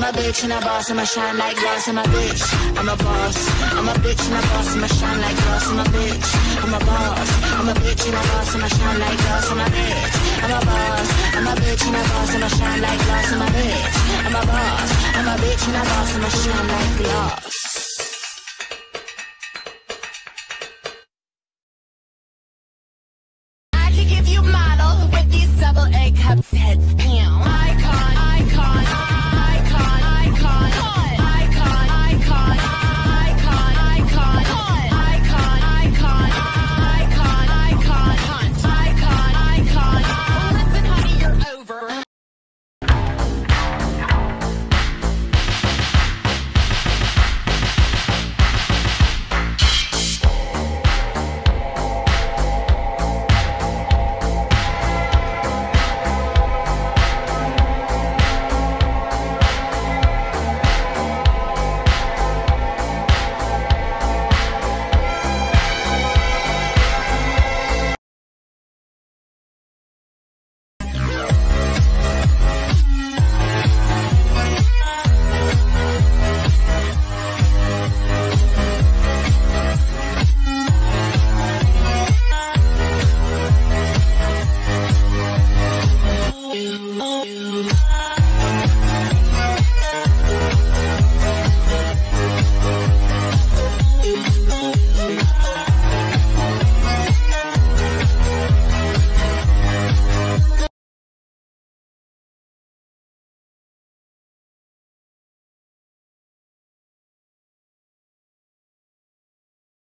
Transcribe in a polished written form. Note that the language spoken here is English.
a bitch and a boss, I'ma shine like glass. I'm a bitch, I'm a boss. I'm a bitch and a boss, I'ma shine like glass. I'm a bitch, I'm a boss. I'm a bitch and a boss, I'ma shine like glass. I'm a bitch, I'm a boss. I'm a bitch and a boss, I'ma shine like glass. I'm a bitch, I'm a boss. I'm a bitch and a boss, I'ma shine like glass. I can give you model with these double A cups heads.